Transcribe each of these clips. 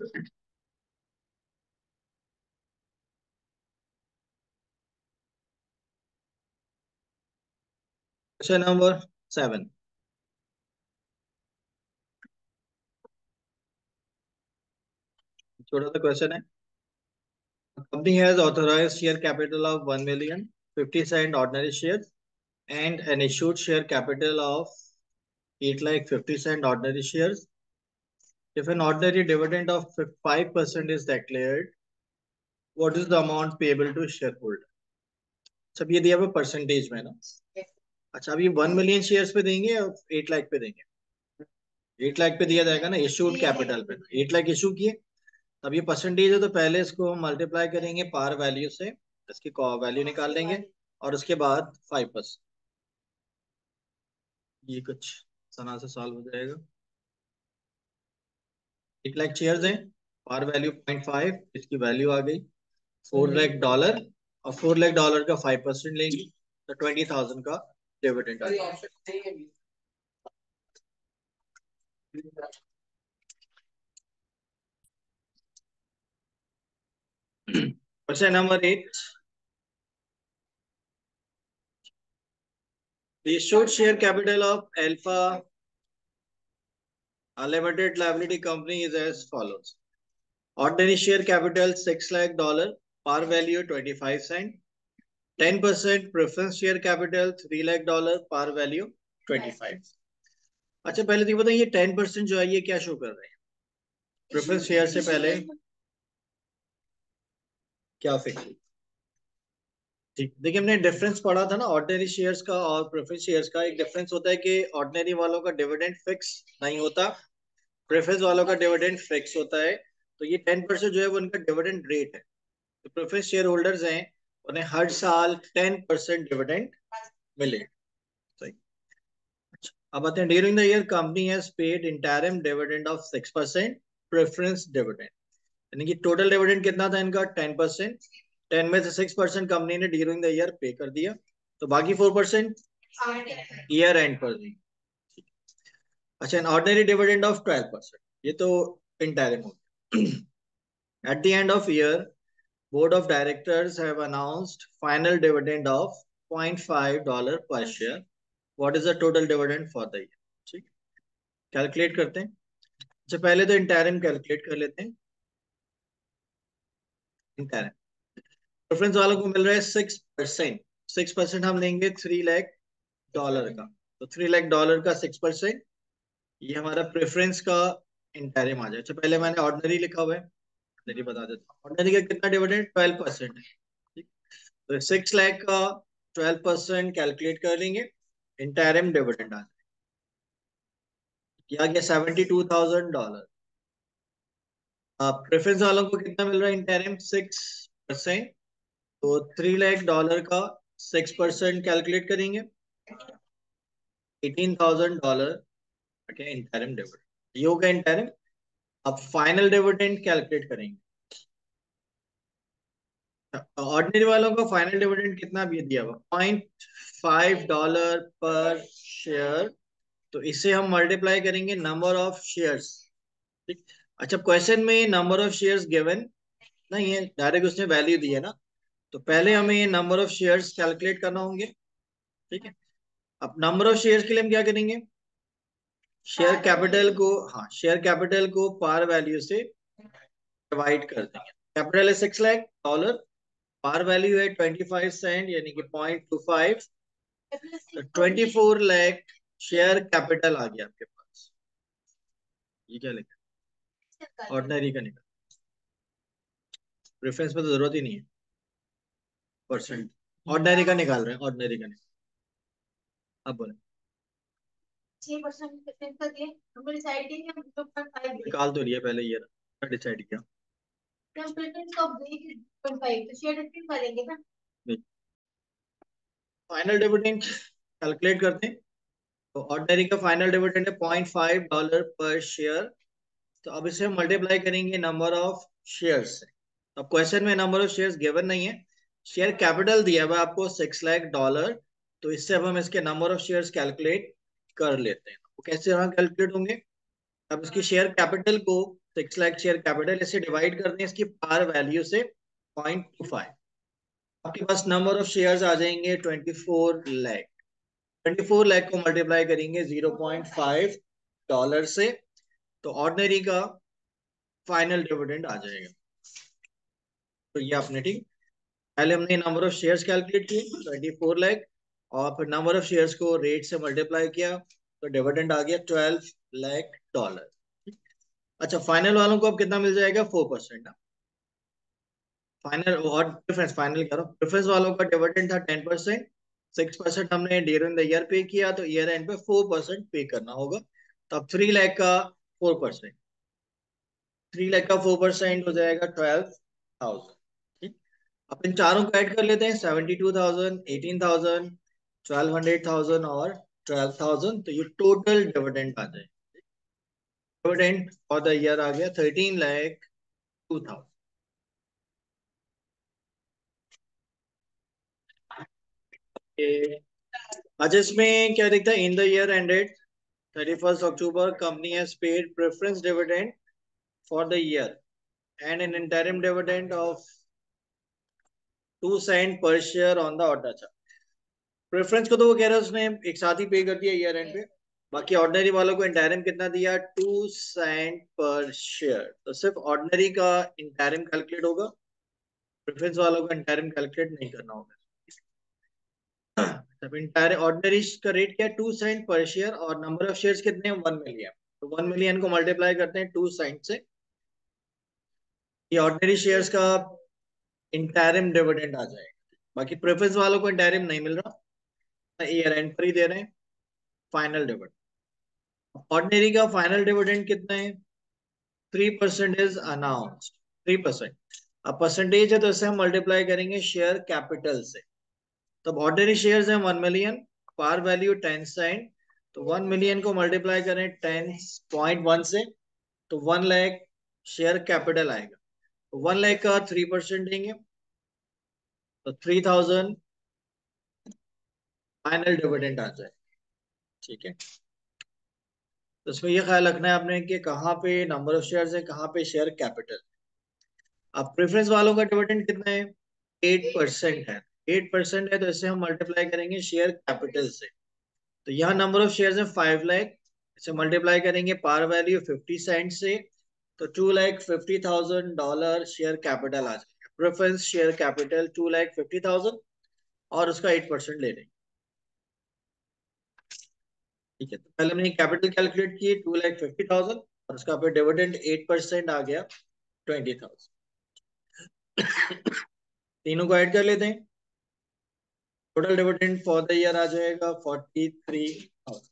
Question number 7। छोटा सा question है। Company has authorised share capital of 1 million 50 cent ordinary shares and an issued share capital of 8 lakh 50 cent ordinary shares. If an ordinary dividend of 5% is declared, what is the amount payable to shareholder? सब ये दिया हुआ percentage में ना। अच्छा, अब ये 1 million shares पे देंगे या 8 लाख पे देंगे? 8 लाख पे दिया जाएगा ना, इशूड कैपिटल पे। 8 लाख इशू किए, अब ये परसेंटेज है तो पहले इसको हम मल्टीप्लाई करेंगे पार वैल्यू से, इसकी वैल्यू निकाल लेंगे और उसके बाद 5%। ये कुछ सना से सॉल्व हो जाएगा। 8 लाख शेयर्स हैं, पार वैल्यू 0.5, इसकी वैल्यू आ गई $4 लाख, और $4 लाख का 5% लेंगे तो 20,000 का डिविडेंड आ जाएगा। Question number 8। The issued share capital of Alpha Limited Liability Company is as follows. Ordinary share capital $6 lakh, par value 25 cent. 10% preference share capital $3 lakh, par value 25। अच्छा, पहले तो बताइए 10% जो है ये क्या शो कर रहे हैं? प्रेफरेंस शेयर से पहले क्या फिक्स? ठीक, देखिए हमने डिफरेंस पढ़ा था ना ऑर्डिनरी शेयर्स का और प्रेफरेंस शेयर्स का। एक डिफरेंस होता है कि ऑर्डिनरी वालों का डिविडेंड फिक्स नहीं होता, प्रेफरेंस वालों का डिविडेंड फिक्स होता है। तो ये 10% जो है वो उनका डिविडेंड रेट है। तो प्रेफरेंस शेयर होल्डर्स हैं, उन्हें हर साल 10% डिविडेंड मिले। सही। अच्छा, अब आते हैं during the year company has paid interim dividend of 6% preference dividend. यानी कि टोटल डिविडेंड कितना था इनका? 10%। 10 में से 6% कंपनी ने ड्यूरिंग द ईयर पे कर दिया, तो बाकी 4% ईयर एंड पर दी। अच्छा, एन ऑर्डिनरी डिविडेंड ऑफ 12%, ये तो इंटरिम हो गया। At the end of year board of directors have announced final dividend of $0.5 per share. What is the total dividend for the year? ठीक, कैलकुलेट करते हैं। अच्छा, पहले तो इंटरिम कैलकुलेट कर लेते हैं। इंटरिम प्रेफरेंस वालों को मिल रहा है 6%। 6% हम लेंगे $3 लाख का, तो $3 लाख का 6%, ये हमारा प्रेफरेंस का इंटरिम आ जाए। अच्छा, पहले मैंने ऑर्डिनरी लिखा हुआ है, ऑर्डिनरी बता देता हूँ। ऑर्डिनरी का कितना डिविडेंड? 12% है। ठीक, तो 6 लाख का 12% कैलकुलेट कर लेंगे, इंटरिम डिविडेंड आ गया $72,000। प्रेफरेंस वालों को कितना मिल रहा है इंटरिम? 6%, तो $3 लाख का 6% कैलकुलेट करेंगे, $18,000 इंटरिम डिविडेंड। ये होगा इंटरिम। अब फाइनल डिविडेंड कैलकुलेट करेंगे। ऑर्डिनरी वालों को फाइनल डिविडेंड कितना भी दिया हुआ? $0.5 पर शेयर। तो इसे हम मल्टीप्लाई करेंगे नंबर ऑफ शेयर्स। ठीक। अच्छा, क्वेश्चन में नंबर ऑफ शेयर्स गिवन नहीं है, डायरेक्ट उसने वैल्यू दी है ना, तो पहले हमें ये नंबर ऑफ शेयर्स कैलकुलेट करना होंगे। ठीक है, अब नंबर ऑफ शेयर्स के लिए हम क्या करेंगे? शेयर कैपिटल को, हाँ, शेयर कैपिटल को पार वैल्यू से डिवाइड कर देंगे। कैपिटल है $6 लाख, पार वैल्यू है 25 सेंट यानी कि 0.25, तो 24 लाख शेयर कैपिटल आ गया आपके पास। ये क्या लिखा? ऑर्डिनरी का निकल, प्रेफरेंस में तो जरूरत ही नहीं है परसेंट, ऑर्डिनरी का निकाल रहे हैं, ऑर्डिनरी का निकाल। अब बोले 6% कर दिए, हमने डिसाइड किया कि हम 2.5 निकाल तो लिया पहले, ये डिसाइड किया। हम प्रेफरेंस को देख 2.5 तो शेयर डिफरेंस करेंगे ना। फाइनल डिविडेंड कैलकुलेट करते हैं, तो ऑर्डिनरी का फाइनल डिविडेंड है $0.5 पर शेयर। तो अब इसे हम मल्टीप्लाई करेंगे नंबर ऑफ शेयर्स से। अब क्वेश्चन में नंबर ऑफ शेयर्स गिवन नहीं है, शेयर कैपिटल दिया हुआ आपको $6 लाख, तो इससे अब हम इसके नंबर ऑफ शेयर्स कैलकुलेट कर लेते हैं। वो कैसे यहाँ कैलकुलेट होंगे? अब इसकी शेयर कैपिटल को 6 लाख शेयर कैपिटल, इसे डिवाइड करते हैं इसकी पार वैल्यू से 0.25। आपके पास नंबर ऑफ शेयर्स आ जाएंगे 24 लाख। 24 लाख को मल्टीप्लाई करेंगे 0.5 डॉलर से, तो ऑर्डिनरी का फाइनल डिविडेंड आ जाएगा। तो ये आपने ठीक, पहले हमने नंबर ऑफ शेयर्स कैलकुलेट किए 24 लाख, और फिर नंबर ऑफ शेयर्स को रेट से मल्टीप्लाई किया, तो डिविडेंड आ गया $12 लाख। अच्छा, फाइनल वालों को अब कितना मिल जाएगा? 4%। फाइनल और डिफरेंस, फाइनल करो, प्रेफरेंस वालों का डिविडेंड था 10%। 6% हमने ड्यूरिंग द ईयर पे किया, तो ईयर एंड पे 4% पे करना होगा। तो अब 3 लाख का 4%, 3 लाख का 4% हो जाएगा 12,000। ठीक, अब इन चारों को ऐड कर लेते हैं, 72,000, 18,000, 1200,000 और 12,000, तो ये टोटल डिविडेंड आ जाए। डिविडेंड फॉर द ईयर आ गया 13,02,000। अच्छा, इसमें क्या दिखता है? In the year ended 31st October, company has paid preference dividend for the year and an interim dividend of 2 cent per share on the order। अच्छा, प्रेफरेंस को तो वो कह रहा है उसने एक साथ ही पे कर दिया ईयर एंड पे, बाकी ऑर्डिनरी वालों को इंटरिम कितना दिया? 2 सेंट पर शेयर। तो सिर्फ ऑर्डिनरी का इंटरिम कैलकुलेट होगा, प्रेफरेंस वालों का इंटरिम कैलकुलेट नहीं करना होगा। तब इंटायर ऑर्डिनरी का रेट क्या है? 2 सेंट पर शेयर, और नंबर ऑफ शेयर्स कितने हैं? 1 मिलियन। तो 1 मिलियन को मल्टीप्लाई करते हैं 2 सेंट से, ये ऑर्डिनरी शेयर्स का इंटरिम डिविडेंड आ जाएगा। बाकी प्रेफरेंस वालों को इंटरिम नहीं मिल रहा, ईयर एंड पर ही दे रहे हैं फाइनल डिविडेंड। ऑर्डिनरी का फाइनल डिविडेंड कितना है? 3% इज अनाउंस्ड, 3%। अब परसेंटेज है तो इसे हम मल्टीप्लाई करेंगे शेयर कैपिटल से। तब ऑर्डिनरी शेयर्स हैं 1 मिलियन, पार वैल्यू 10 सेंट, तो 1 मिलियन को मल्टीप्लाई करें 10.1 से, तो 1 लाख शेयर कैपिटल आएगा। तो 1 लाख का 3% देंगे, तो 3,000 फाइनल डिविडेंड आ जाए। ठीक है, तो इसमें यह ख्याल रखना है आपने कि कहाँ पे नंबर ऑफ शेयर्स है, कहाँ पे शेयर कैपिटल। अब प्रेफरेंस वालों का डिविडेंड कितना है? 8% है। 8% है तो इसे हम मल्टीप्लाई करेंगे शेयर कैपिटल से। तो यहाँ नंबर ऑफ शेयर्स है 5 लाख, इसे मल्टीप्लाई करेंगे पार वैल्यू 50 सेंट से, तो 2,50,000 शेयर कैपिटल आ जाएगा। प्रेफरेंस शेयर कैपिटल 2,50,000 और उसका 8% ले लेंगे। ठीक है, तो पहले हमने कैपिटल कैलकुलेट की 2,50,000, और उसका पे डिविडेंड 8% आ गया 20,000। तीनों को ऐड कर लेते हैं, total dividend for the year आ जाएगा 43,000।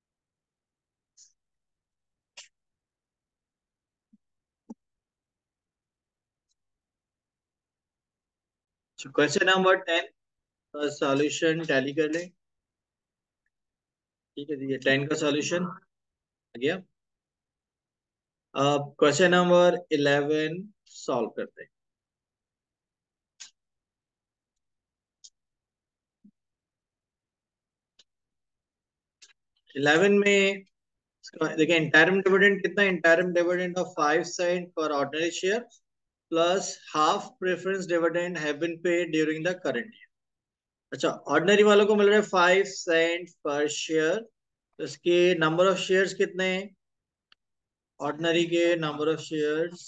क्वेश्चन नंबर 10 का सॉल्यूशन टैली कर लें। ठीक है जी, ये 10 का सॉल्यूशन आ गया। अब क्वेश्चन नंबर 11 सॉल्व करते हैं। 11 में देखिए, इंटरिम डिविडेंड कितना? Interim dividend of 5 cent per ordinary share plus half preference dividend have been paid during the current year. अच्छा, ऑर्डिनरी वालों को मिल रहा है 5 सेंट पर शेयर, तो इसके नंबर ऑफ शेयर्स कितने हैं? ऑर्डिनरी के नंबर ऑफ शेयर्स,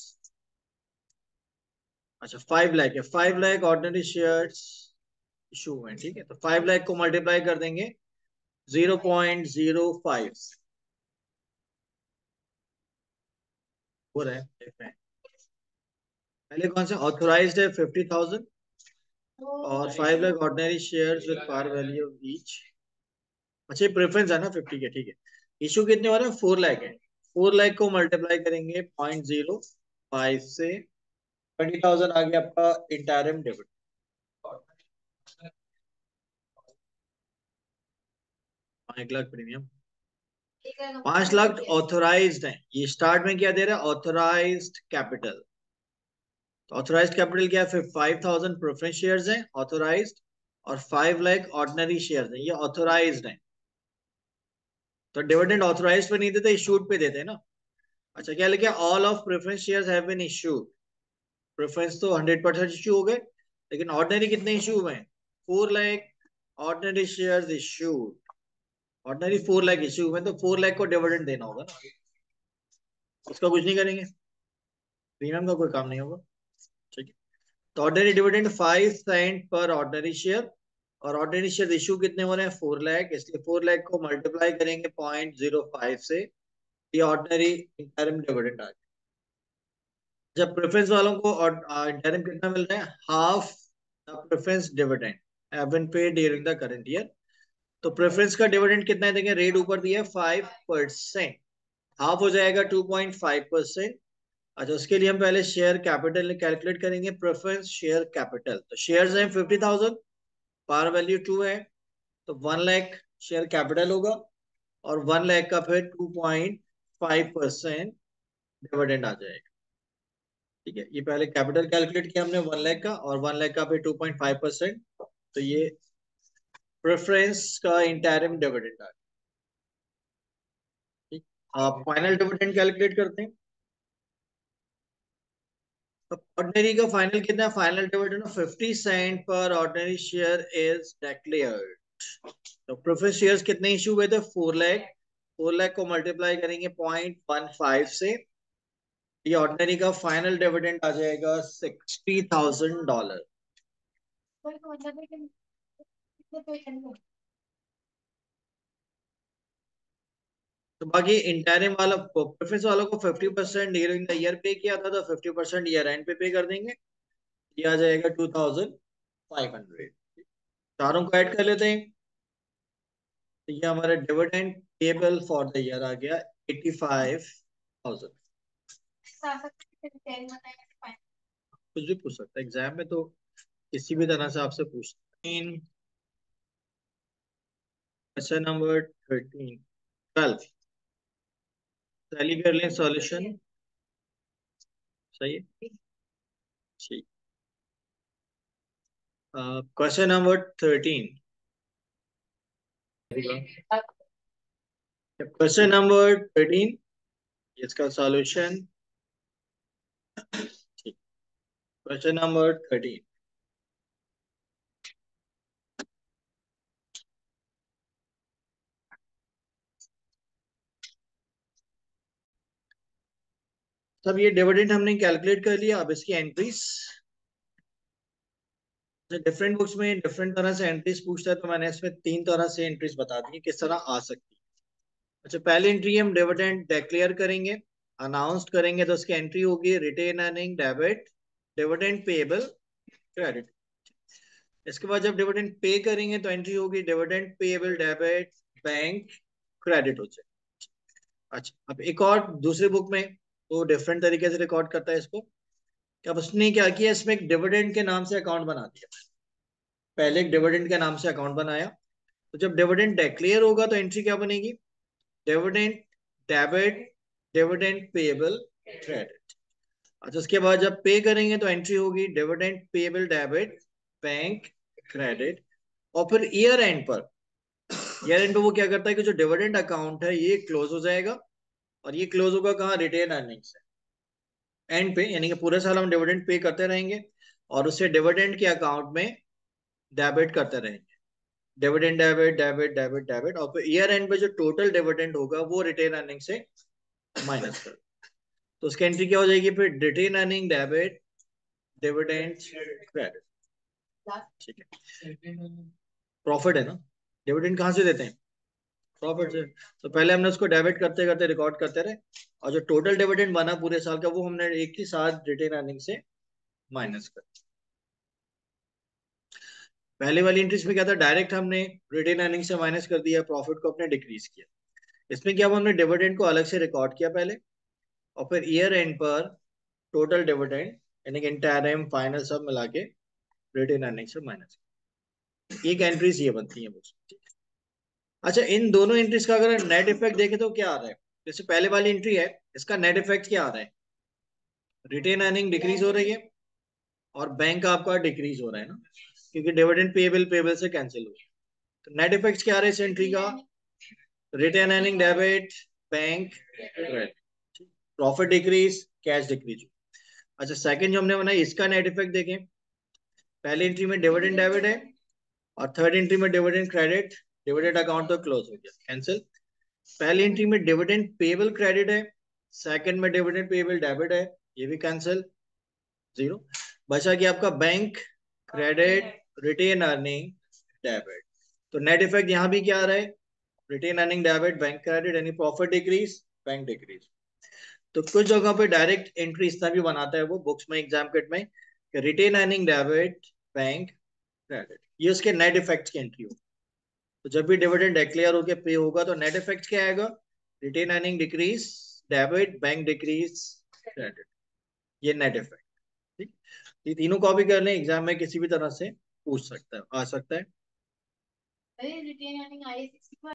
अच्छा 5 लाख है, 5 लाख ऑर्डिनरी शेयर्स इशू हुए हैं। ठीक है, तो 5 लाख को मल्टीप्लाई कर देंगे 0.05 हो रहा है। पहले कौन सा ऑथोराइज्ड है? 50,000, और 5 lakh ordinary shares with par value each. अच्छा, ये प्रेफरेंस है ना 50 के। ठीक है, इशू कितने हो रहे हैं? 4 लाख है। 4 लाख को मल्टीप्लाई करेंगे 0.05 से, 20,000 आ गया आपका interim dividend. 1 lakh premium, 5 lakh authorised है। ये स्टार्ट में क्या दे रहा है? Authorised capital. तो ऑथोराइज्ड कैपिटल क्या है? फिर 5,000 प्रेफरेंस शेयर्स हैं ऑथोराइज्ड, और 5 लाख ऑर्डिनरी शेयर्स हैं, ये ऑथोराइज्ड हैं। तो डिविडेंड ऑथोराइज्ड पे नहीं देते, इशूड पे देते हैं ना। अच्छा क्या लिखा, all of preference shares have been issued. Preference तो 100% इश्यू हो गए, लेकिन ऑर्डिनरी कितने इश्यू हुए हैं? 4 lakh ordinary shares issued. Ordinary 4 lakh issue हुए, तो 4 लाख को डिविडेंड देना होगा ना, उसका कुछ नहीं करेंगे, प्रीमियम का कोई काम नहीं होगा। ठीक है, तो ordinary dividend 5 cent per ordinary share, और ऑर्डिनरी शेयर इश्यू कितने हो रहे हैं? 4 लाख, इसलिए 4 लाख को मल्टीप्लाई करेंगे 0.05 से, ये ऑर्डिनरी इंटरम डिविडेंड आ गया। जब प्रेफरेंस वालों को इंटरम कितना मिल रहा है? Half the preference dividend have been paid during the current year. तो प्रेफरेंस का डिविडेंड कितना है? देखिए रेट ऊपर दिया है 5%, हाफ हो जाएगा 2.5%। अच्छा, उसके लिए हम पहले शेयर कैपिटल कैलकुलेट करेंगे, प्रेफरेंस शेयर कैपिटल। तो शेयर्स हैं 50,000, पार वैल्यू 2 है, तो 1 लाख शेयर कैपिटल होगा, और 1 लाख का फिर 2.5% डिविडेंड आ जाएगा। ठीक है, ये पहले कैपिटल कैलकुलेट किया हमने 1 लाख का, और 1 लाख का फिर 2.5%, तो ये प्रेफरेंस का इंटरिम डिविडेंड आ गया। ठीक, आप फाइनल डिविडेंड कैलकुलेट करते हैं। तो ऑर्डिनरी का फाइनल कितना है? Final dividend 50 cent per ordinary share is declared. तो प्रेफरेंस शेयर्स कितने इशू हुए थे? 4 लाख। 4 लाख को मल्टीप्लाई करेंगे 0.15 से, ये ऑर्डिनरी का फाइनल डिविडेंड आ जाएगा $60,000। तो बाकी इंटरिम वाला प्रेफरेंस वालों को 50% ड्यूरिंग द ईयर पे किया था, तो 50% ईयर एंड पे कर देंगे, ये आ जाएगा 2,500। चारों को ऐड कर लेते हैं, तो ये हमारा dividend payable for the year आ गया 85,000। कुछ भी पूछ सकता है एग्जाम में, तो किसी भी तरह से आपसे पूछते हैं। क्वेश्चन नंबर 12 टैली कर लें सॉल्यूशन। सही है, ठीक। Question number 13। क्वेश्चन नंबर 13, इसका सॉल्यूशन। ठीक, क्वेश्चन नंबर 13। तब ये डिविडेंड हमने कैलकुलेट कर लिया, अब इसकी एंट्रीज। डिफरेंट बुक्स में डिफरेंट तरह से एंट्रीज पूछता है, तो मैंने इसमें 3 तरह से एंट्रीज बता दी किस तरह आ सकती है। अच्छा, पहली एंट्री हम डिविडेंड डिक्लेयर करेंगे, अनाउंस करेंगे, तो उसकी एंट्री होगी retained earning debit, dividend payable credit. इसके बाद जब डिविडेंड पे करेंगे तो एंट्री होगी dividend payable debit bank credit हो जाए। अच्छा, अब एक और दूसरी बुक में वो डिफरेंट तरीके से रिकॉर्ड करता है इसको। अब उसने क्या किया, इसमें एक डिविडेंड के नाम से अकाउंट बना दिया। पहले एक डिविडेंड के नाम से अकाउंट बनाया, तो जब डिविडेंड डिक्लेयर होगा तो एंट्री क्या बनेगी? Dividend debit, dividend payable credit. अच्छा, उसके बाद जब पे करेंगे तो एंट्री होगी dividend payable debit bank credit. और फिर ईयर एंड पर वो क्या करता है कि जो डिविडेंड अकाउंट है ये क्लोज हो जाएगा, और ये क्लोज होगा कहाँ? रिटेन अर्निंग से एंड पे, यानी कि पूरे साल हम डिविडेंड पे करते रहेंगे, और उससे डिविडेंड के अकाउंट में डेबिट करते रहेंगे, dividend debit debit debit debit, और फिर ईयर एंड पे जो टोटल डिविडेंड होगा वो रिटेन अर्निंग से माइनस कर, तो उसकी एंट्री क्या हो जाएगी फिर? Retained earning debit dividend credit. ठीक है, प्रॉफिट है ना, डिविडेंड कहाँ से देते हैं? प्रॉफिट से। तो पहले हमने उसको डेबिट करते करते रिकॉर्ड करते रहे, और जो टोटल डिविडेंड बना पूरे साल का वो हमने एक ही साथ रिटेन अर्निंग से माइनस कर। पहले वाली एंट्रीज में क्या था, डायरेक्ट हमने रिटेन अर्निंग से माइनस कर दिया, प्रॉफिट को अपने डिक्रीज किया। इसमें क्या, हमने डिविडेंड को अलग से रिकॉर्ड किया पहले, और फिर ईयर एंड पर टोटल डिविडेंड यानी कि इंटरिम फाइनल सब मिला के रिटेन अर्निंग से माइनस। एक एंट्रीज ये बनती है मुझे। अच्छा, इन दोनों एंट्रीज का अगर नेट इफेक्ट देखें तो क्या आ रहा है? जैसे पहले वाली एंट्री है, इसका नेट इफेक्ट क्या आ रहा है? रिटेन अर्निंग डिक्रीज हो रही है, और बैंक आपका डिक्रीज हो रहा है ना, क्योंकि डिविडेंड पेएबल पेएबल से कैंसिल हो। तो नेट इफेक्ट क्या आ रहा है इस एंट्री का? Retained earning debit bank credit. Profit decrease, cash decrease. अच्छा, सेकंड जो हमने बनाया इसका नेट इफेक्ट देखें। पहली एंट्री में डिविडेंड डेबिट है और थर्ड एंट्री में डिविडेंड क्रेडिट। डिविडेंड अकाउंट तो क्लोज हो गया, कैंसिल। पहली एंट्री में डिविडेंड पेबल क्रेडिट है, सेकंड में डिविडेंड पेबल डेबिट है, ये भी कैंसिल, जीरो। बचा कि आपका bank credit retained earning debit. तो नेट इफेक्ट यहां भी क्या आ रहा है, retained earning debit bank credit, यानी प्रॉफिट डिक्रीज बैंक डिक्रीज। तो कुछ जगह पे डायरेक्ट एंट्री इस तरह भी बनाता है वो बुक्स में, एग्जाम किट में, retained earning debit bank credit, ये उसके नेट इफेक्ट की एंट्री हो। तो जब भी डिविडेंड डिक्लेयर होकर पे होगा तो नेट इफेक्ट क्या आएगा, retained earning decrease debit bank decrease credit, ये नेट इफेक्ट। ठीक, ये तीनों कॉपी कर लें, एग्जाम में किसी भी तरह से पूछ सकता है, आ सकता है।